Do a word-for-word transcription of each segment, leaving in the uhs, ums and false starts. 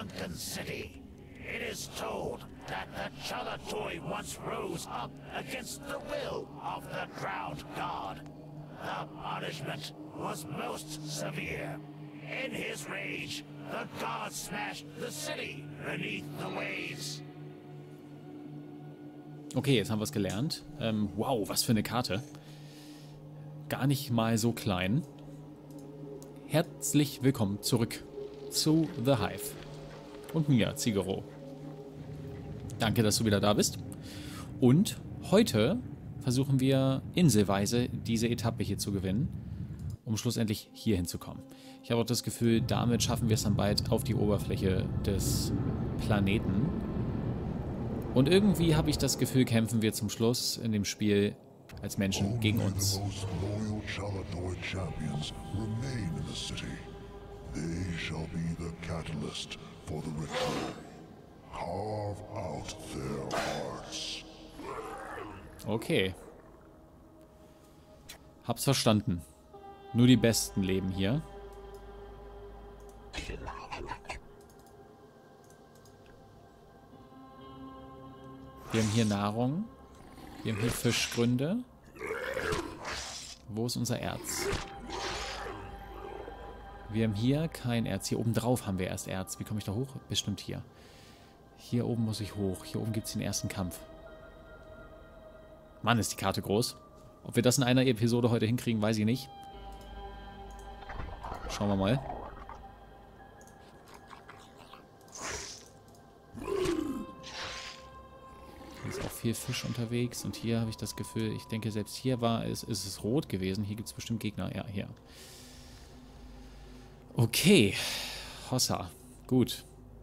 sunken city. It is told that the Chalatoi once rose up against the will of the drowned god. The punishment was most severe. In his rage, the god smashed the city beneath the waves. Okay, jetzt haben wir es gelernt. Ähm, wow, was für eine Karte. Gar nicht mal so klein. Herzlich willkommen zurück zu The Hive. Und mir, Zigero. Danke, dass du wieder da bist. Und heute versuchen wir inselweise diese Etappe hier zu gewinnen, um schlussendlich hier hinzukommen. Ich habe auch das Gefühl, damit schaffen wir es dann bald auf die Oberfläche des Planeten. Und irgendwie habe ich das Gefühl, kämpfen wir zum Schluss in dem Spiel als Menschen gegen uns. Okay. Hab's verstanden. Nur die Besten leben hier. Wir haben hier Nahrung. Wir haben hier Fischgründe. Wo ist unser Erz? Wir haben hier kein Erz. Hier oben drauf haben wir erst Erz. Wie komme ich da hoch? Bestimmt hier. Hier oben muss ich hoch. Hier oben gibt es den ersten Kampf. Mann, ist die Karte groß. Ob wir das in einer Episode heute hinkriegen, weiß ich nicht. Schauen wir mal. Hier ist auch viel Fisch unterwegs. Und hier habe ich das Gefühl, ich denke, selbst hier war es, ist es rot gewesen. Hier gibt es bestimmt Gegner. Ja, hier. Okay. Hossa. Gut.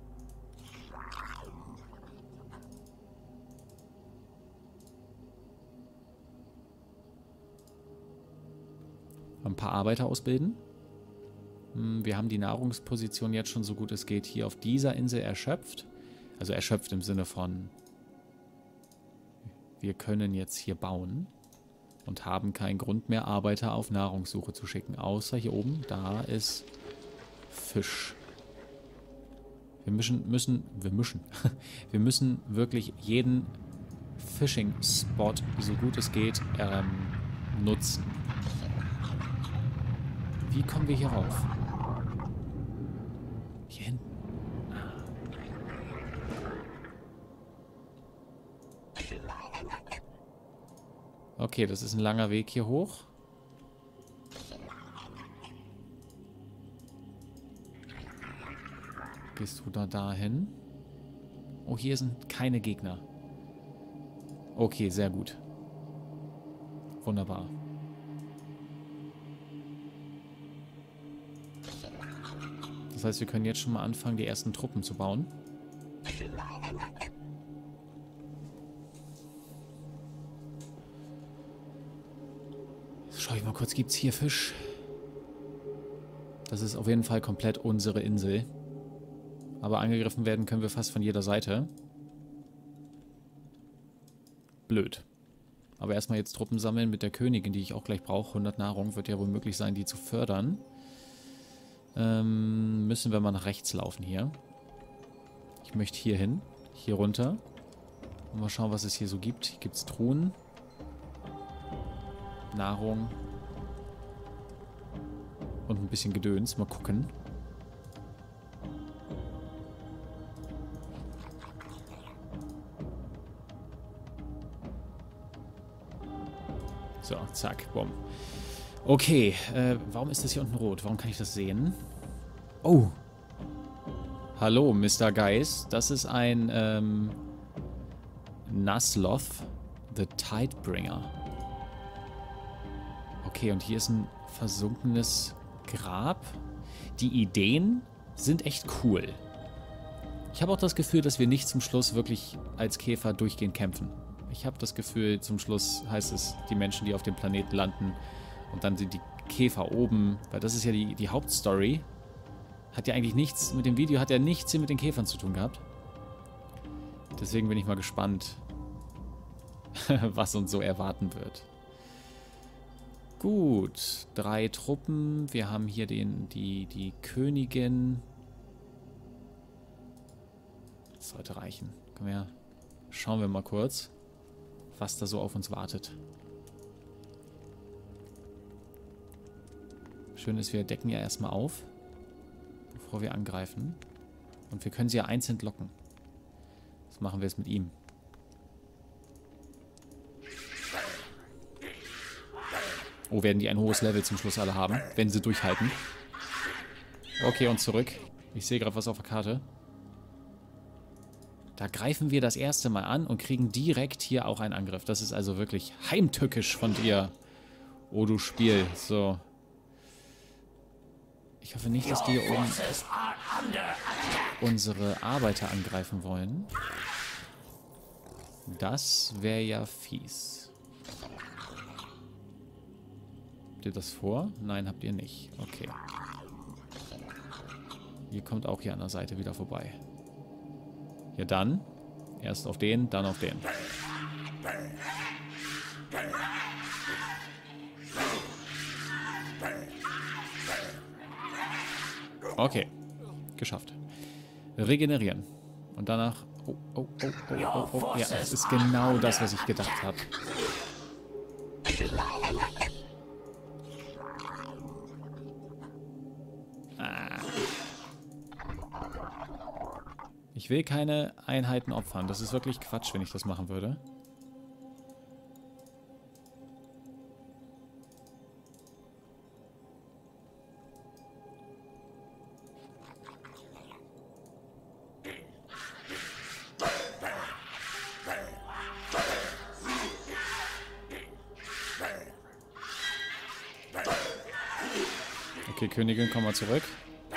Ein paar Arbeiter ausbilden. Wir haben die Nahrungsposition jetzt schon so gut es geht hier auf dieser Insel erschöpft. Also erschöpft im Sinne von, wir können jetzt hier bauen und haben keinen Grund mehr, Arbeiter auf Nahrungssuche zu schicken. Außer hier oben, da ist Fisch. Wir müssen, müssen, wir müssen, wir müssen wirklich jeden Fishing-Spot, so gut es geht, ähm, nutzen. Wie kommen wir hier rauf? Hier hinten. Okay, das ist ein langer Weg hier hoch. Gehst du da dahin? Oh, hier sind keine Gegner. Okay, sehr gut. Wunderbar. Das heißt, wir können jetzt schon mal anfangen, die ersten Truppen zu bauen. Schau ich mal kurz, gibt es hier Fisch? Das ist auf jeden Fall komplett unsere Insel. Aber angegriffen werden können wir fast von jeder Seite. Blöd. Aber erstmal jetzt Truppen sammeln mit der Königin, die ich auch gleich brauche. hundert Nahrung wird ja wohl möglich sein, die zu fördern. Ähm, müssen wir mal nach rechts laufen hier. Ich möchte hier hin. Hier runter. Und mal schauen, was es hier so gibt. Hier gibt es Truhen. Nahrung. Und ein bisschen Gedöns. Mal gucken. So, zack, bumm. Okay, äh, warum ist das hier unten rot? Warum kann ich das sehen? Oh. Hallo, Mister Geist. Das ist ein, ähm, Nasloth, the Tidebringer. Okay, und hier ist ein versunkenes Grab. Die Ideen sind echt cool. Ich habe auch das Gefühl, dass wir nicht zum Schluss wirklich als Käfer durchgehend kämpfen. Ich habe das Gefühl, zum Schluss heißt es, die Menschen, die auf dem Planeten landen, und dann sind die Käfer oben, weil das ist ja die, die Hauptstory. Hat ja eigentlich nichts, mit dem Video hat ja nichts hier mit den Käfern zu tun gehabt. Deswegen bin ich mal gespannt, was uns so erwarten wird. Gut, drei Truppen. Wir haben hier den, die, die Königin. Das sollte reichen. Komm her. Schauen wir mal kurz, was da so auf uns wartet. Schön ist, wir decken ja erstmal auf, bevor wir angreifen. Und wir können sie ja einzeln locken. Das machen wir jetzt mit ihm. Oh, werden die ein hohes Level zum Schluss alle haben, wenn sie durchhalten. Okay, und zurück. Ich sehe gerade was auf der Karte. Da greifen wir das erste Mal an und kriegen direkt hier auch einen Angriff. Das ist also wirklich heimtückisch von dir. Oh, du Spiel. So. Ich hoffe nicht, dass die hier oben unsere Arbeiter angreifen wollen. Das wäre ja fies. Habt ihr das vor? Nein, habt ihr nicht. Okay. Ihr kommt auch hier an der Seite wieder vorbei. Ja dann. Erst auf den, dann auf den. Okay. Geschafft. Regenerieren. Und danach... Oh, oh, oh, oh, oh, oh. Ja, es ist genau das, was ich gedacht habe. Ah. Ich will keine Einheiten opfern. Das ist wirklich Quatsch, wenn ich das machen würde. Okay, Königin, komm mal zurück.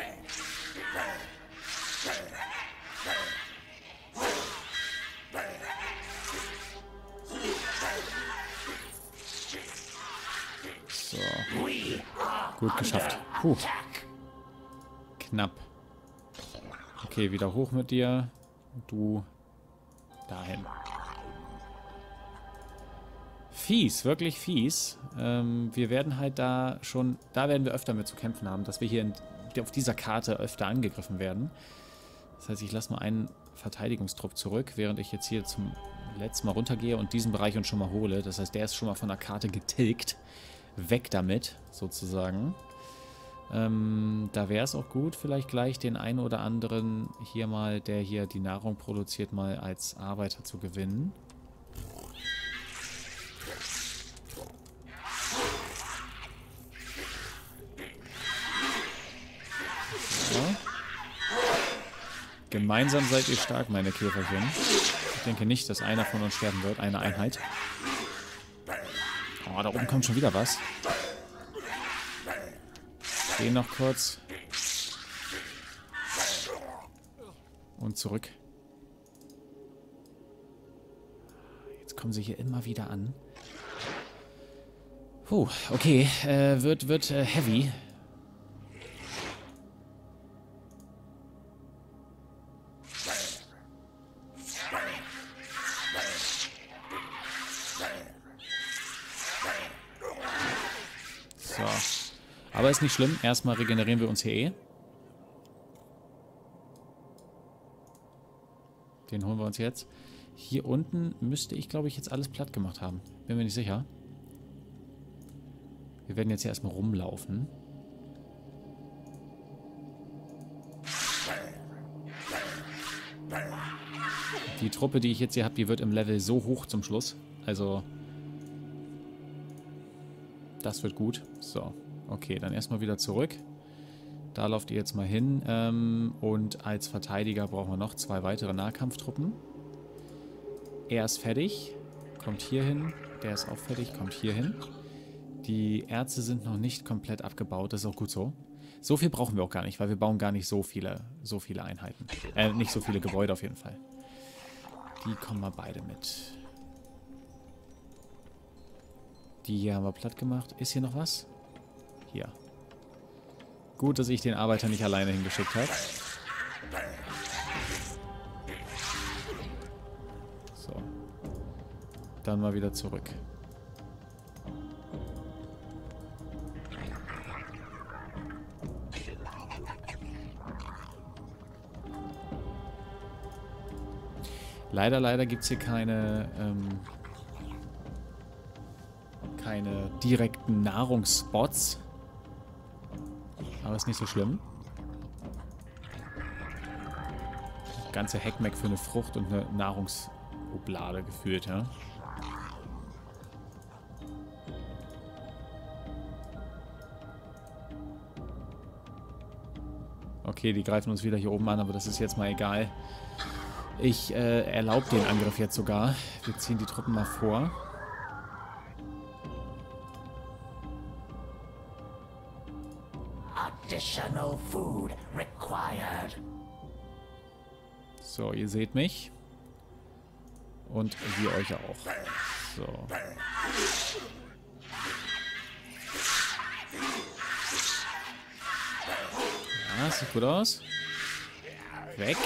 So. Gut geschafft. Puh. Knapp. Okay, wieder hoch mit dir. Du dahin. Fies, wirklich fies. Ähm, wir werden halt da schon, da werden wir öfter mit zu kämpfen haben, dass wir hier in, auf dieser Karte öfter angegriffen werden. Das heißt, ich lasse mal einen Verteidigungstrupp zurück, während ich jetzt hier zum letzten Mal runtergehe und diesen Bereich uns schon mal hole. Das heißt, der ist schon mal von der Karte getilgt. Weg damit, sozusagen. Ähm, da wäre es auch gut, vielleicht gleich den einen oder anderen hier mal, der hier die Nahrung produziert, mal als Arbeiter zu gewinnen. So. Gemeinsam seid ihr stark, meine Käferchen. Ich denke nicht, dass einer von uns sterben wird. Eine Einheit. Oh, da oben kommt schon wieder was. Gehen noch kurz. Und zurück. Jetzt kommen sie hier immer wieder an. Puh, okay. Äh, wird wird äh, heavy. So. Aber ist nicht schlimm. Erstmal regenerieren wir uns hier eh. Den holen wir uns jetzt. Hier unten müsste ich, glaube ich, jetzt alles platt gemacht haben. Bin mir nicht sicher. Wir werden jetzt hier erstmal rumlaufen. Die Truppe, die ich jetzt hier habe, die wird im Level so hoch zum Schluss. Also, das wird gut. So, okay, dann erstmal wieder zurück. Da lauft ihr jetzt mal hin. Ähm, und als Verteidiger brauchen wir noch zwei weitere Nahkampftruppen. Er ist fertig. Kommt hier hin. Der ist auch fertig. Kommt hier hin. Die Erze sind noch nicht komplett abgebaut. Das ist auch gut so. So viel brauchen wir auch gar nicht, weil wir bauen gar nicht so viele, so viele Einheiten. Äh, nicht so viele Gebäude auf jeden Fall. Die kommen mal beide mit. Die hier haben wir platt gemacht. Ist hier noch was? Hier. Gut, dass ich den Arbeiter nicht alleine hingeschickt habe. So. Dann mal wieder zurück. Leider, leider gibt es hier keine, ähm, keine direkten Nahrungsspots. Aber ist nicht so schlimm. Ganze Heckmeck für eine Frucht und eine Nahrungsoblade gefühlt, ja. Okay, die greifen uns wieder hier oben an, aber das ist jetzt mal egal. Ich äh, erlaube den Angriff jetzt sogar. Wir ziehen die Truppen mal vor. Additional food required. So, ihr seht mich. Und wir euch auch. So. Ja, sieht gut aus. Weg.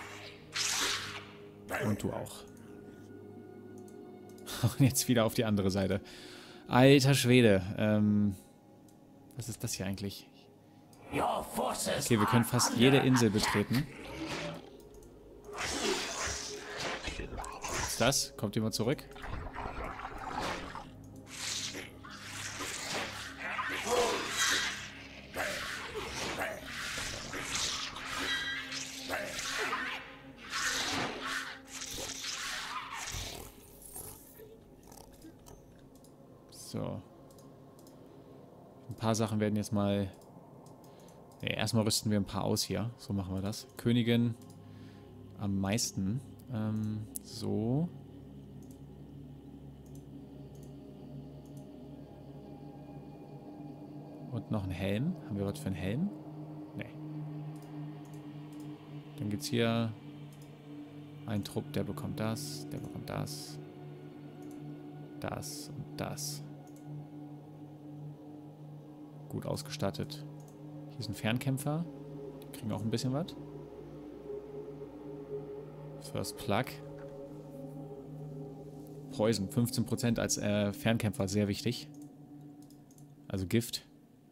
Und du auch. Und jetzt wieder auf die andere Seite. Alter Schwede. Ähm, was ist das hier eigentlich? Okay, wir können fast jede Insel betreten. Was ist das? Kommt jemand zurück? So. Ein paar Sachen werden jetzt mal... Nee, erstmal rüsten wir ein paar aus hier. So machen wir das. Königin am meisten. Ähm, so. Und noch ein Helm. Haben wir was für einen Helm? Nee. Dann gibt es hier einen Trupp, der bekommt das, der bekommt das. Das und das. Gut ausgestattet. Hier ist ein Fernkämpfer. Die kriegen auch ein bisschen was. First Plug. Poison. fünfzehn Prozent als äh, Fernkämpfer. Sehr wichtig. Also Gift.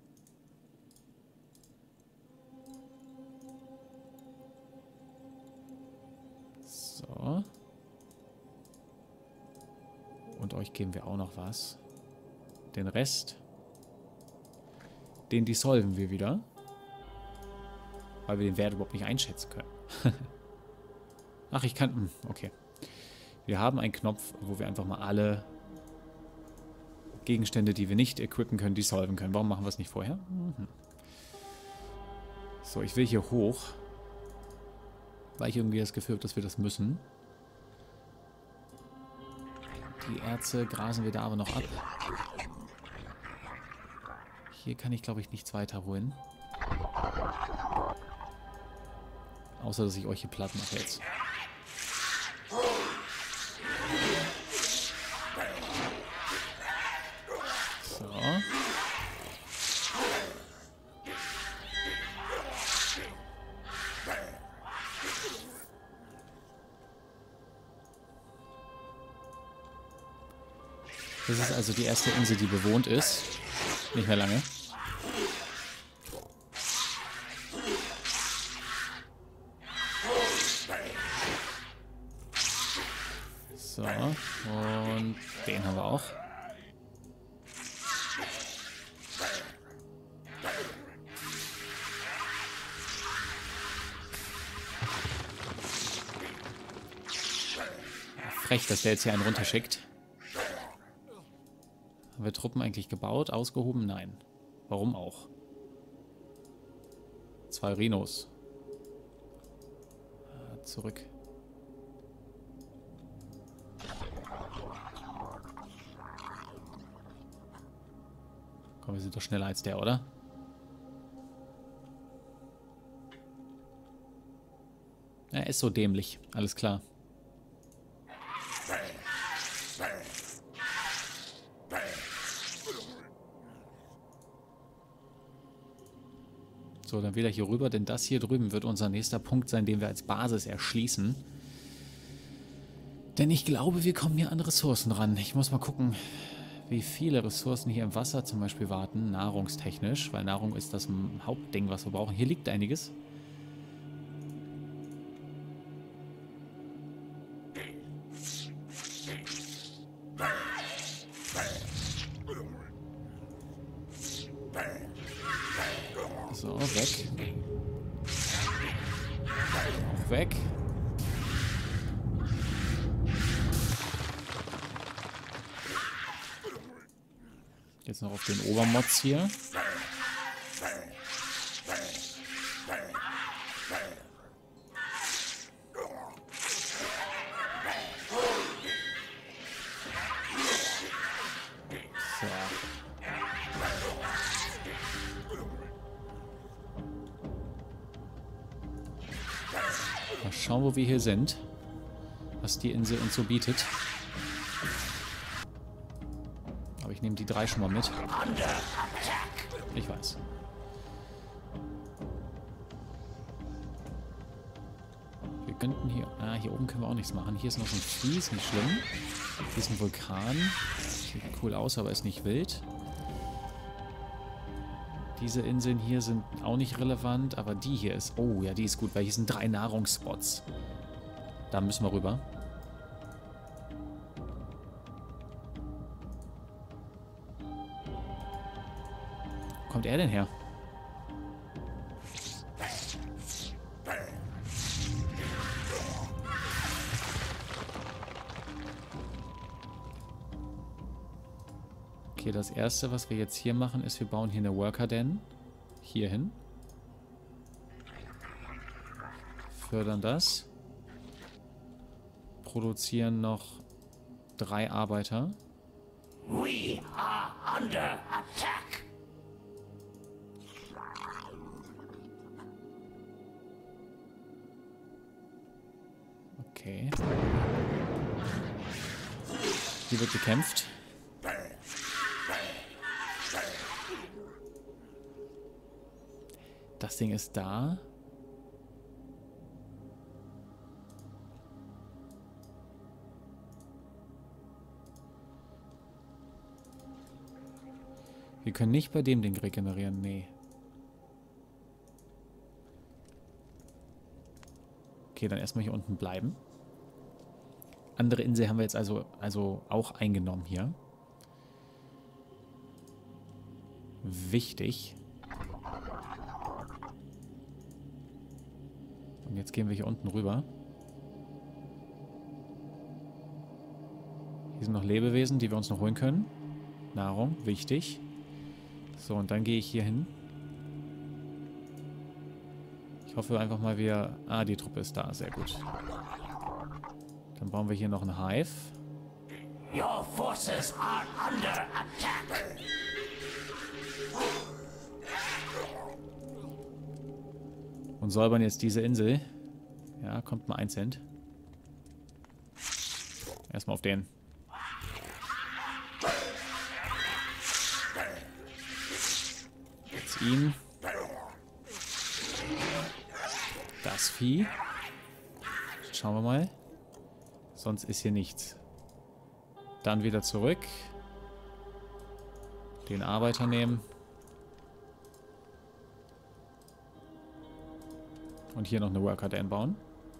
So. Und euch geben wir auch noch was. Den Rest... Den dissolven wir wieder. Weil wir den Wert überhaupt nicht einschätzen können. Ach, ich kann... Okay. Wir haben einen Knopf, wo wir einfach mal alle Gegenstände, die wir nicht equippen können, dissolven können. Warum machen wir es nicht vorher? Mhm. So, ich will hier hoch. Weil ich irgendwie das Gefühl habe, dass wir das müssen. Die Erze grasen wir da aber noch ab. Hier kann ich, glaube ich, nichts weiter holen. Außer, dass ich euch hier platt mache jetzt. So. Das ist also die erste Insel, die bewohnt ist. Nicht mehr lange. So, und den haben wir auch. Frech, dass der jetzt hier einen runterschickt. Haben wir Truppen eigentlich gebaut, ausgehoben? Nein. Warum auch? Zwei Rhinos. Zurück. Komm, wir sind doch schneller als der, oder? Er ist so dämlich. Alles klar. So, dann wieder hier rüber, denn das hier drüben wird unser nächster Punkt sein, den wir als Basis erschließen. Denn ich glaube, wir kommen hier an Ressourcen ran. Ich muss mal gucken, wie viele Ressourcen hier im Wasser zum Beispiel warten, nahrungstechnisch, weil Nahrung ist das Hauptding, was wir brauchen. Hier liegt einiges. So, weg. Auch weg. Jetzt noch auf den Obermods hier. Mal schauen, wo wir hier sind. Was die Insel uns so bietet. Aber ich nehme die drei schon mal mit. Ich weiß. Wir könnten hier... Ah, hier oben können wir auch nichts machen. Hier ist noch so ein Vieh, ist nicht schlimm. Hier ist ein Vulkan. Sieht cool aus, aber ist nicht wild. Diese Inseln hier sind auch nicht relevant, aber die hier ist... Oh, ja, die ist gut, weil hier sind drei Nahrungsspots. Da müssen wir rüber. Wo kommt er denn her? Okay, das erste, was wir jetzt hier machen, ist, wir bauen hier eine Worker Den. Hier hin. Fördern das. Produzieren noch drei Arbeiter. We are under attack. Okay. Hier wird gekämpft. Das Ding ist da. Wir können nicht bei dem Ding regenerieren, nee. Okay, dann erstmal hier unten bleiben. Andere Insel haben wir jetzt also, also auch eingenommen hier. Wichtig. Und jetzt gehen wir hier unten rüber. Hier sind noch Lebewesen, die wir uns noch holen können. Nahrung, wichtig. So, und dann gehe ich hier hin. Ich hoffe einfach mal, wir... Ah, die Truppe ist da, sehr gut. Dann bauen wir hier noch ein Hive. Your forces are under attack. Und säubern jetzt diese Insel. Ja, kommt mal ein Cent. Erstmal auf den. Jetzt ihn. Das Vieh. Schauen wir mal. Sonst ist hier nichts. Dann wieder zurück. Den Arbeiter nehmen. Und hier noch eine Worker Den bauen.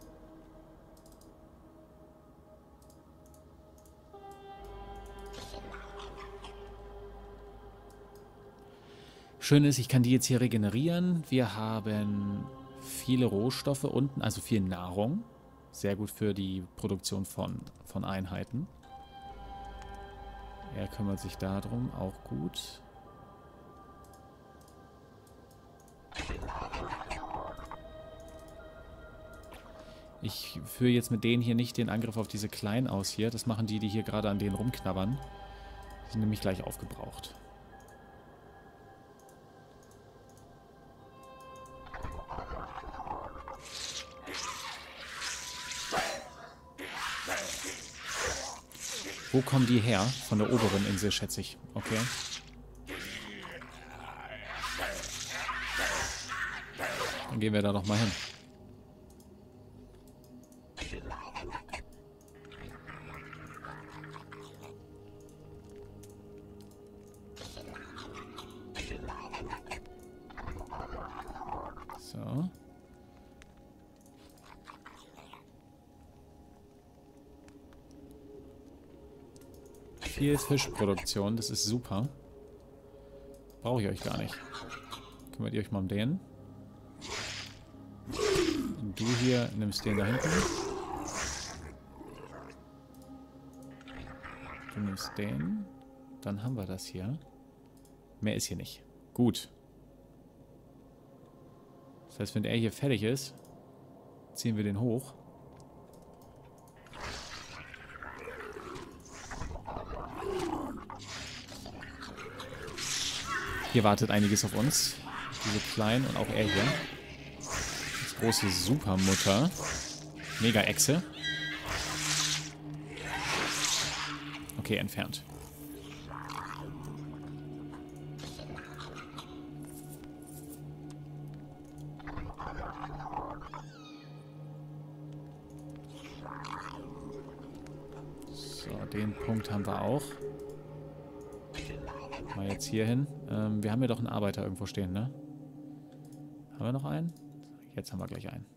Schön ist, ich kann die jetzt hier regenerieren. Wir haben viele Rohstoffe unten, also viel Nahrung. Sehr gut für die Produktion von, von Einheiten. Er kümmert sich darum, auch gut. Ich führe jetzt mit denen hier nicht den Angriff auf diese Kleinen aus hier. Das machen die, die hier gerade an denen rumknabbern. Die sind nämlich gleich aufgebraucht. Wo kommen die her? Von der oberen Insel, schätze ich. Okay. Dann gehen wir da doch mal hin. So. Viel Fischproduktion, das ist super. Brauche ich euch gar nicht. Kümmert ihr euch mal um den. Und du hier nimmst den da hinten. Du nimmst den. Dann haben wir das hier. Mehr ist hier nicht. Gut. Das heißt, wenn er hier fertig ist, ziehen wir den hoch. Hier wartet einiges auf uns. Diese kleinen und auch er hier. Das große Supermutter. Mega-Echse. Okay, entfernt. So, den Punkt haben wir auch. Mal jetzt hier hin. Ähm, wir haben ja doch einen Arbeiter irgendwo stehen, ne? Haben wir noch einen? Jetzt haben wir gleich einen.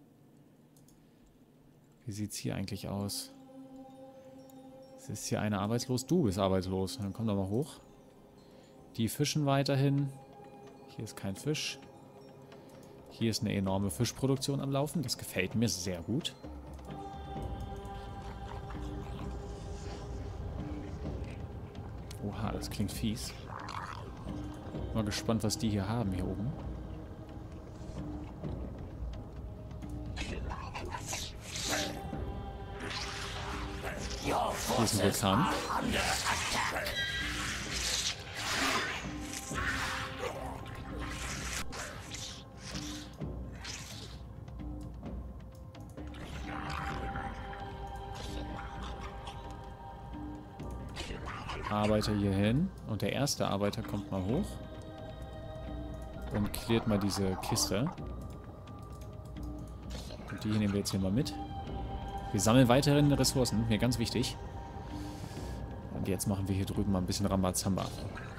Wie sieht's hier eigentlich aus? Es ist hier einer arbeitslos. Du bist arbeitslos. Dann komm doch mal hoch. Die fischen weiterhin. Hier ist kein Fisch. Hier ist eine enorme Fischproduktion am Laufen. Das gefällt mir sehr gut. Oha, das klingt fies. Mal gespannt, was die hier haben, hier oben. Hier ist ein Vulkan. Arbeiter hier hin. Und der erste Arbeiter kommt mal hoch. Und klärt mal diese Kiste. Und die hier nehmen wir jetzt hier mal mit. Wir sammeln weiterhin Ressourcen. Mir ganz wichtig. Und jetzt machen wir hier drüben mal ein bisschen Rambazamba.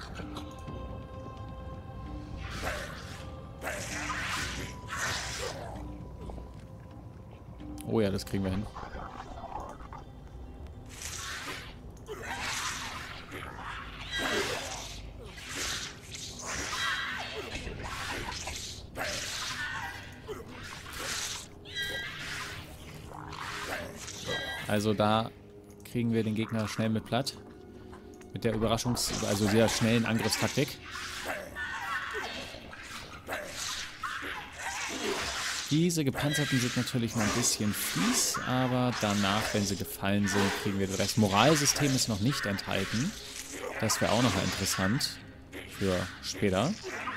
Oh ja, das kriegen wir hin. Also da kriegen wir den Gegner schnell mit platt. Mit der Überraschungs-, also sehr schnellen Angriffstaktik. Diese Gepanzerten sind natürlich noch ein bisschen fies, aber danach, wenn sie gefallen sind, kriegen wir den Rest. Moralsystem ist noch nicht enthalten. Das wäre auch noch mal interessant für später.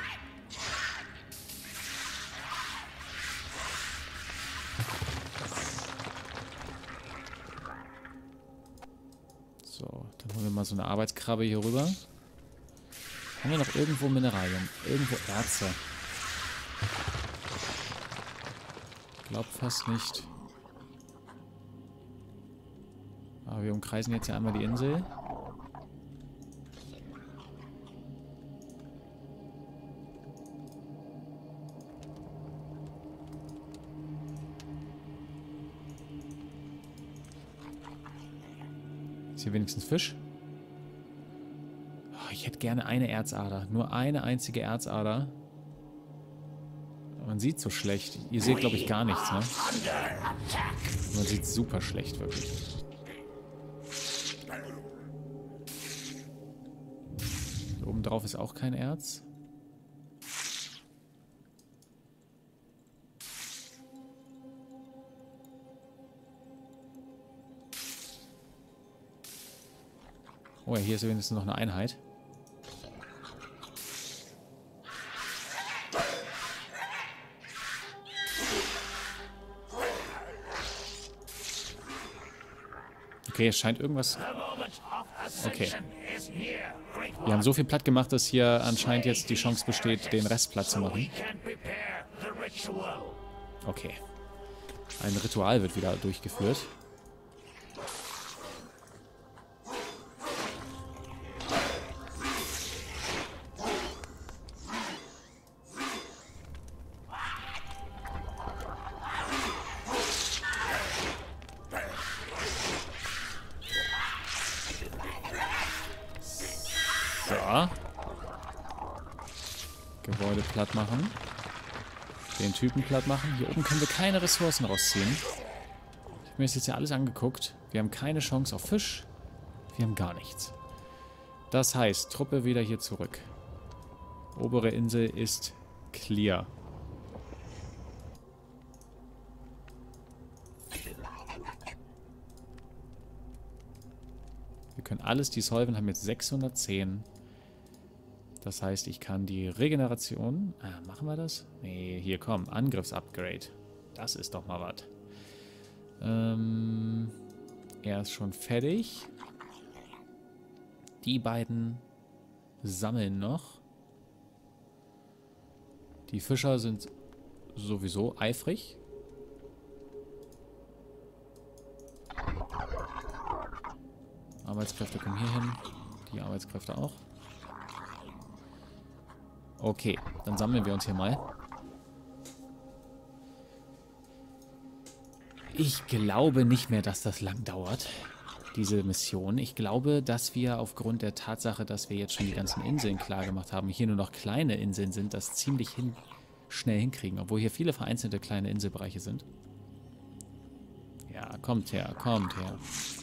So, dann holen wir mal so eine Arbeitskrabbe hier rüber. Haben wir noch irgendwo Mineralien? Irgendwo Erze? Glaub fast nicht. Aber wir umkreisen jetzt ja einmal die Insel. Ist hier wenigstens Fisch? Oh, ich hätte gerne eine Erzader. Nur eine einzige Erzader. Man sieht so schlecht. Ihr seht, glaube ich, gar nichts, ne? Man sieht super schlecht, wirklich. Hier oben drauf ist auch kein Erz. Oh ja, hier ist wenigstens noch eine Einheit. Okay, es scheint irgendwas... Okay. Wir haben so viel platt gemacht, dass hier anscheinend jetzt die Chance besteht, den Rest platt zu machen. Okay. Ein Ritual wird wieder durchgeführt. Gebäude platt machen. Den Typen platt machen. Hier oben können wir keine Ressourcen rausziehen. Ich habe mir das jetzt ja alles angeguckt. Wir haben keine Chance auf Fisch. Wir haben gar nichts. Das heißt, Truppe wieder hier zurück. Obere Insel ist clear. Wir können alles dissolven, haben jetzt sechshundertzehn. Das heißt, ich kann die Regeneration... Ah, machen wir das? Nee, hier komm. Angriffsupgrade. Das ist doch mal was. Ähm, er ist schon fertig. Die beiden sammeln noch. Die Fischer sind sowieso eifrig. Arbeitskräfte kommen hier hin. Die Arbeitskräfte auch. Okay, dann sammeln wir uns hier mal. Ich glaube nicht mehr, dass das lang dauert, diese Mission. Ich glaube, dass wir aufgrund der Tatsache, dass wir jetzt schon die ganzen Inseln klar gemacht haben, hier nur noch kleine Inseln sind, das ziemlich hin, schnell hinkriegen. Obwohl hier viele vereinzelte kleine Inselbereiche sind. Ja, kommt her, kommt her.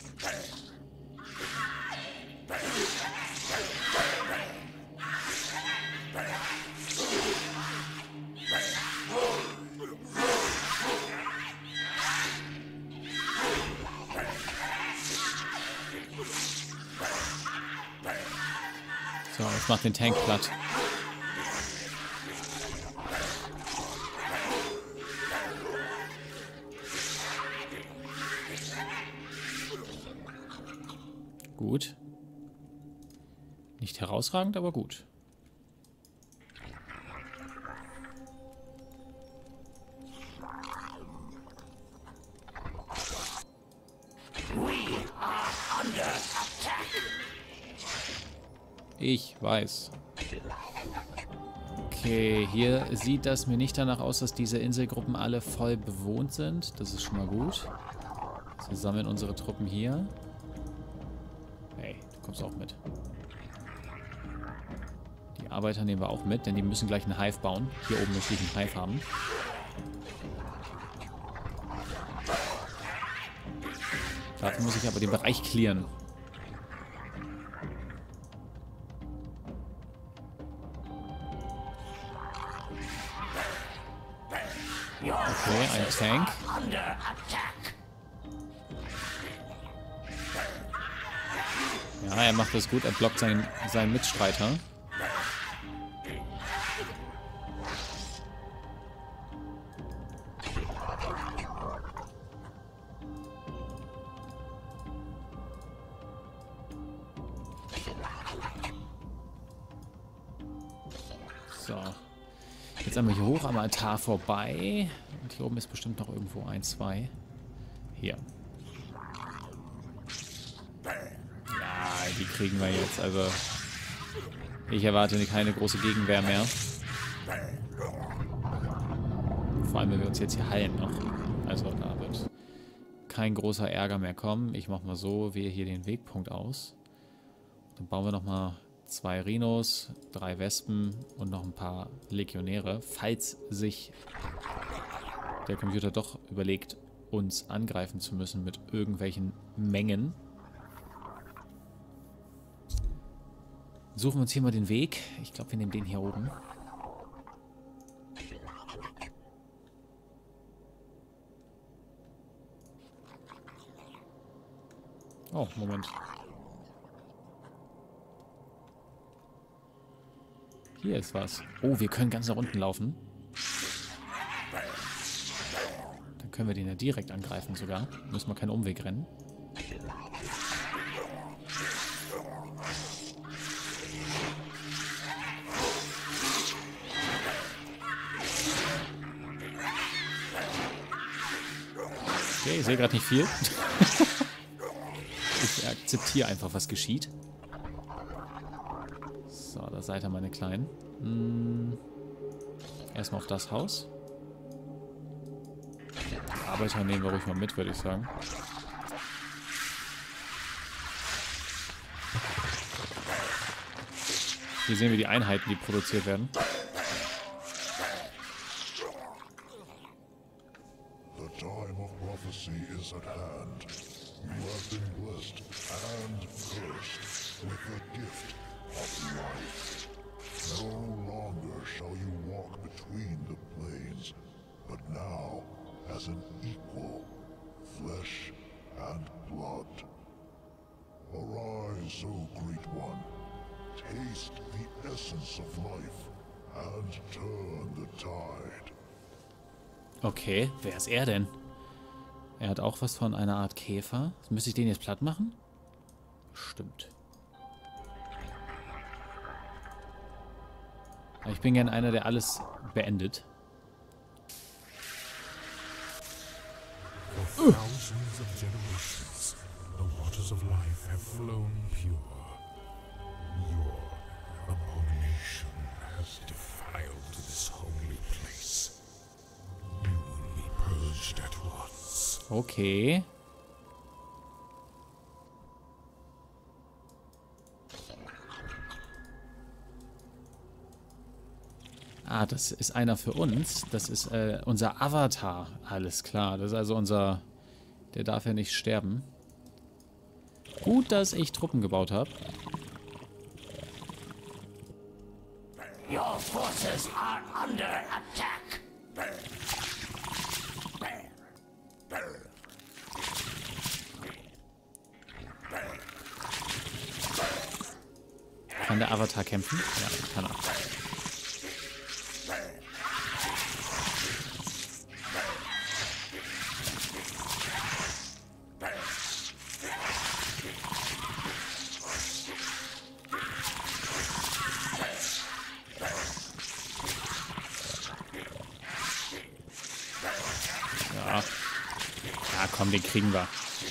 So, jetzt macht den Tank platt. Gut. Nicht herausragend, aber gut. Ich weiß. Okay, hier sieht das mir nicht danach aus, dass diese Inselgruppen alle voll bewohnt sind. Das ist schon mal gut. Wir sammeln unsere Truppen hier. Hey, du kommst auch mit. Die Arbeiter nehmen wir auch mit, denn die müssen gleich einen Hive bauen. Hier oben möchte ich einen Hive haben. Dafür muss ich aber den Bereich clearen. Okay, ein Tank. Ja, er macht das gut. Er blockt seinen, seinen Mitstreiter. So. Jetzt einmal hier hoch am Altar vorbei. Und hier oben ist bestimmt noch irgendwo ein, zwei. Hier. Ja, die kriegen wir jetzt. Also, ich erwarte keine große Gegenwehr mehr. Vor allem, wenn wir uns jetzt hier heilen noch. Also, da wird kein großer Ärger mehr kommen. Ich mache mal so, wähle hier den Wegpunkt aus. Dann bauen wir nochmal zwei Rhinos, drei Wespen und noch ein paar Legionäre, falls sich der Computer doch überlegt, uns angreifen zu müssen mit irgendwelchen Mengen. Suchen wir uns hier mal den Weg. Ich glaube, wir nehmen den hier oben. Oh, Moment. Hier ist was. Oh, wir können ganz nach unten laufen. Dann können wir den ja direkt angreifen sogar. Müssen wir keinen Umweg rennen. Okay, ich sehe gerade nicht viel. Ich akzeptiere einfach, was geschieht. So, da seid ihr, meine Kleinen. Hm. Erstmal auf das Haus. Die Arbeiter nehmen wir ruhig mal mit, würde ich sagen. Hier sehen wir die Einheiten, die produziert werden. is, O Great One. Taste the essence of life and turn the tide. Okay, wer ist er denn? Er hat auch was von einer Art Käfer. Müsste ich den jetzt platt machen? Stimmt. Ich bin gern einer, der alles beendet. For thousands of generations, the waters of life have flown pure. Your abomination has defiled this holy place. You will be purged at once. Okay. Ah, das ist einer für uns. Das ist äh, unser Avatar. Alles klar. Das ist also unser... Der darf ja nicht sterben. Gut, dass ich Truppen gebaut habe. Your forces are under attack. Kann der Avatar kämpfen? Ja, kann er. Ja. Ja, komm, den kriegen wir.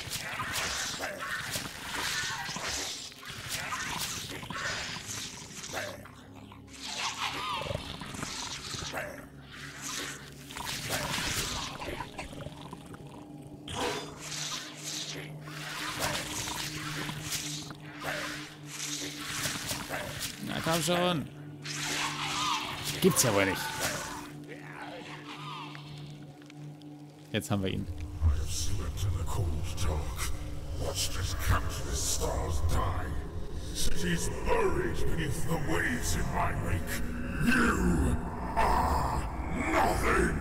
Na komm schon. Gibt's ja wohl nicht. Jetzt haben wir ihn. I have slept in the cold dark, watched as countless stars die, cities buried beneath the waves in my wake. You are nothing!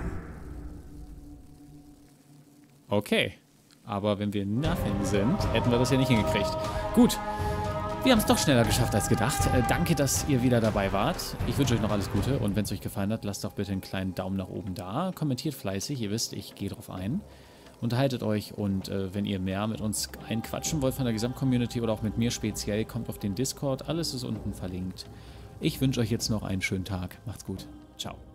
Okay. Aber wenn wir nothing sind, hätten wir das ja nicht hingekriegt. Gut. Wir haben es doch schneller geschafft als gedacht. Äh, danke, dass ihr wieder dabei wart. Ich wünsche euch noch alles Gute und wenn es euch gefallen hat, lasst doch bitte einen kleinen Daumen nach oben da. Kommentiert fleißig, ihr wisst, ich gehe drauf ein. Unterhaltet euch und äh, wenn ihr mehr mit uns einquatschen wollt von der Gesamtcommunity oder auch mit mir speziell, kommt auf den Discord. Alles ist unten verlinkt. Ich wünsche euch jetzt noch einen schönen Tag. Macht's gut. Ciao.